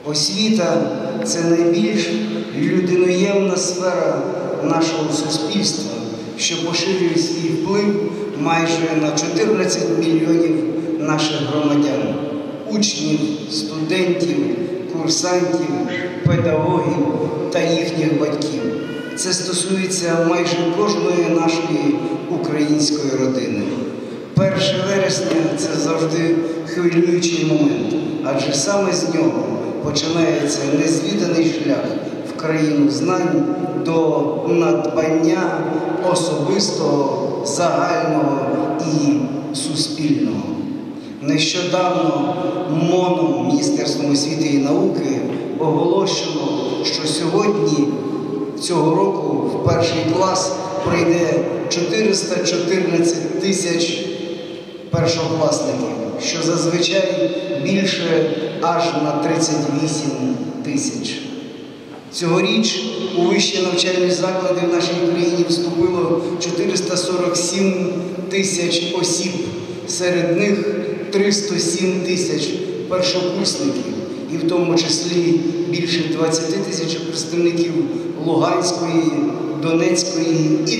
Освіта – це найбільш людиноємна сфера нашого суспільства, що поширює свій вплив майже на 14 мільйонів наших громадян – учнів, студентів, курсантів, педагогів та їхніх батьків. Це стосується майже кожної нашої української родини. 1 вересня – це завжди хвилюючий момент, адже саме з нього починається незвіданий шлях в країну знань до надбання особистого, загального і суспільного. Нещодавно МОНом, Міністерством освіти і науки, оголошено, що сьогодні, цього року, в перший клас прийде 414 тисяч першокласників, що зазвичай більше аж на 38 тисяч. Цьогоріч у вищі навчальні заклади в нашій країні вступило 447 тисяч осіб, серед них 307 тисяч першокурсників, і в тому числі більше 20 тисяч представників Луганської, Донецької і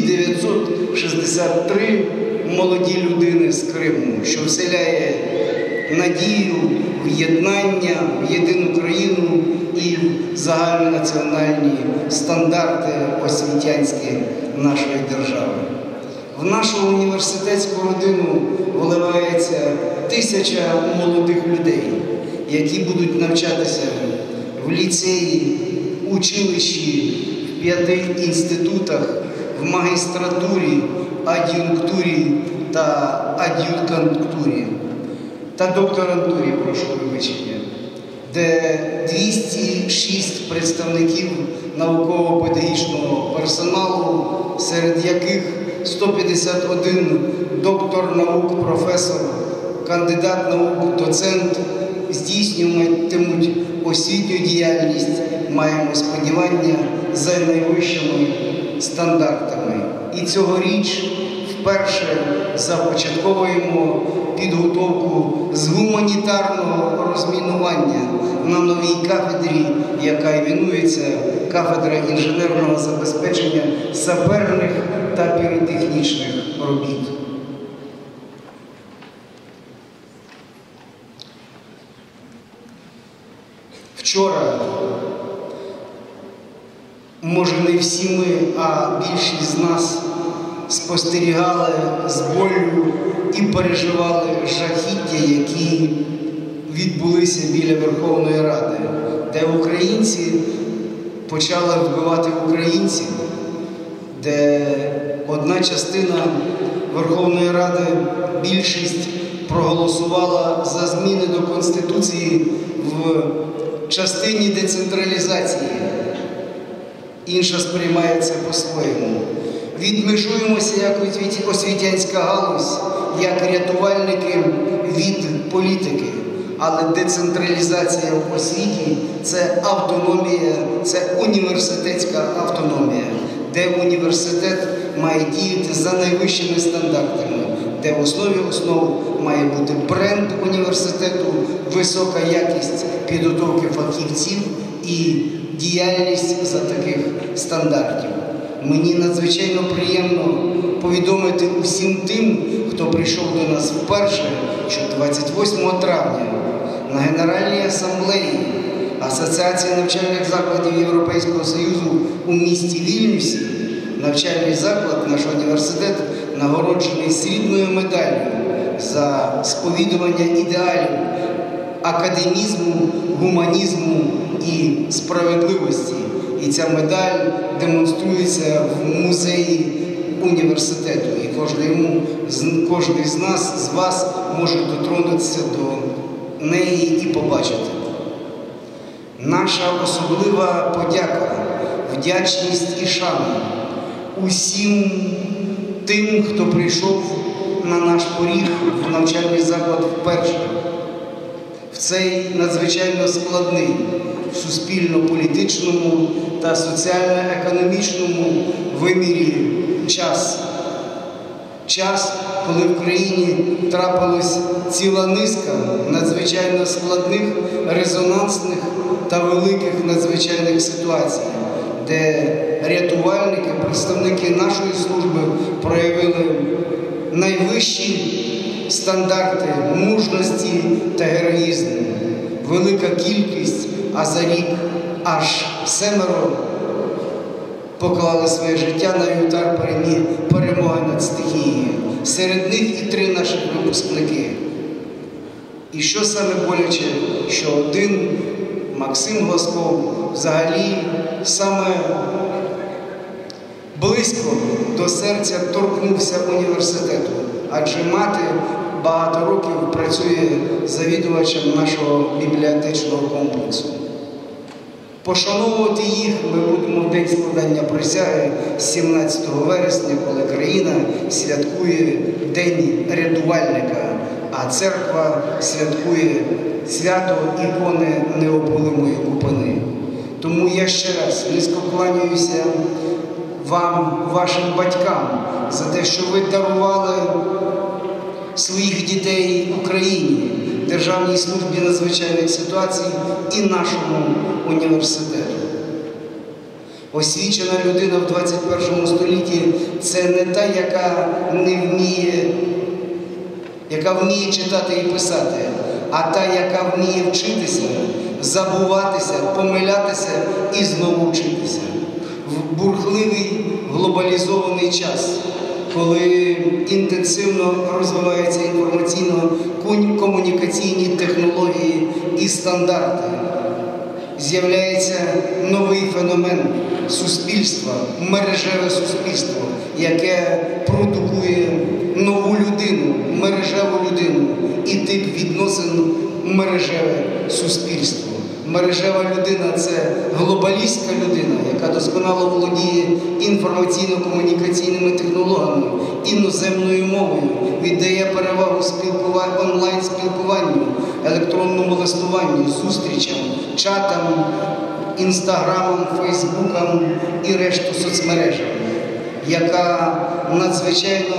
963 молоді людини з Криму, що вселяє надію в єднання, в єдину країну і в загальнонаціональні стандарти освітянські нашої держави. В нашу університетську родину вливається 1000 молодих людей, які будуть навчатися в ліцеї, училищі, в 5 інститутах, в магістратурі, ад'юнктурі та ад'юнкантурі та докторантурі, прошу вибачення, де 206 представників науково-педагогічного персоналу, серед яких 151 доктор наук, професор, кандидат наук, доцент, здійснюватимуть освітню діяльність, маємо сподівання, за найвищими стандартами. І цьогоріч вперше започатковуємо підготовку з гуманітарного розмінування на новій кафедрі, яка іменується кафедра інженерного забезпечення саперних та піротехнічних робіт. Вчора, може не всі ми, а більшість з нас спостерігали з болю і переживали жахіття, які відбулися біля Верховної Ради, де українці почали вбивати українців, де одна частина Верховної Ради, більшість, проголосувала за зміни до Конституції в частині децентралізації. Інша сприймає це по-своєму. Відмежуємося як освітянська галузь, як рятувальники від політики. Але децентралізація в освіті – це автономія, це університетська автономія, де університет має діяти за найвищими стандартами, де в основі основ має бути бренд університету, висока якість підготовки фахівців і діяльність за таких стандартів. Мені надзвичайно приємно повідомити усім тим, хто прийшов до нас вперше, що 28 травня на Генеральній асамблеї Асоціації навчальних закладів Європейського Союзу у місті Вільнюсі навчальний заклад, наш університет, нагороджений срібною медаллю за сповідування ідеалів академізму, гуманізму і справедливості. І ця медаль демонструється в музеї університету. І кожен з нас, з вас, може дотронутися до неї і побачити. Наша особлива подяка, вдячність і шана усім тим, хто прийшов на наш поріг в навчальний заклад вперше. В цей надзвичайно складний в суспільно-політичному та соціально-економічному вимірі час. Час, коли в країні трапилась ціла низка надзвичайно складних, резонансних та великих надзвичайних ситуацій, де рятувальники, представники нашої служби проявили найвищі стандарти мужності та героїзму. Велика кількість, а за рік аж 7 поклали своє життя на вівтар перемоги над стихією. Серед них і 3 наших випускники. І що саме боляче, що один, Максим Глазков, взагалі саме близько до серця торкнувся університету, адже мати багато років працює завідувачем нашого бібліотечного комплексу. Пошановувати їх ми будемо в день складання присяги 17 вересня, коли країна святкує День рятувальника, а церква святкує свято ікони Неопалимої Купини. Тому я ще раз низько кланяюся вам, вашим батькам, за те, що ви дарували своїх дітей Україні, Державній службі надзвичайних ситуацій і нашому університету. Освічена людина в 21 столітті – це не та, яка вміє читати і писати, а та, яка вміє вчитися, забуватися, помилятися і знову вчитися. В бурхливий глобалізований час, коли інтенсивно розвиваються інформаційно-комунікаційні технології і стандарти, з'являється новий феномен суспільства, мережеве суспільство, яке продукує нову людину, мережеву людину і тип відносин мережеве суспільство. Мережева людина – це глобалістська людина, яка досконало володіє інформаційно-комунікаційними технологіями, іноземною мовою, віддає перевагу онлайн-спілкуванню, електронному листуванню, зустрічам, чатам, інстаграмам, фейсбукам і решту соцмережам, яка надзвичайно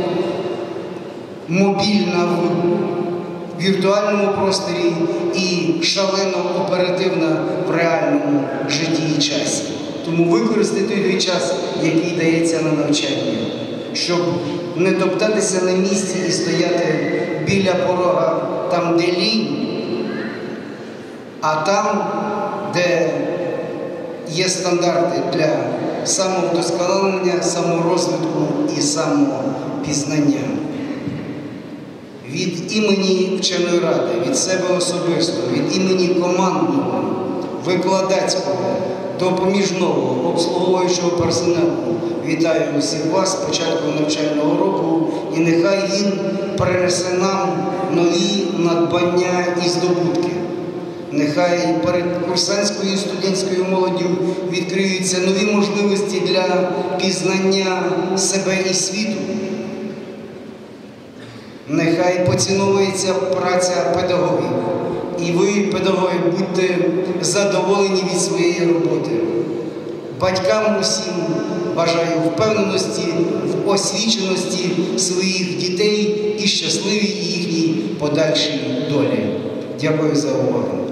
мобільна в віртуальному просторі і шалено оперативна в реальному житті і часі. Тому використати той час, який дається на навчання, щоб не топтатися на місці і стояти біля порога там, де лінь, а там, де є стандарти для самовдосконалення, саморозвитку і самопізнання. Від імені вченої ради, від себе особисто, від імені командного, викладацького, допоміжного, обслуговуючого персоналу вітаю усіх вас з початком навчального року, і нехай він принесе нам нові надбання і здобутки. Нехай перед курсантською і студентською молоддю відкриються нові можливості для пізнання себе і світу. Нехай поціновується праця педагогів. І ви, педагоги, будьте задоволені від своєї роботи. Батькам усім бажаю впевненості, в освіченості своїх дітей і щасливій їхній подальшій долі. Дякую за увагу.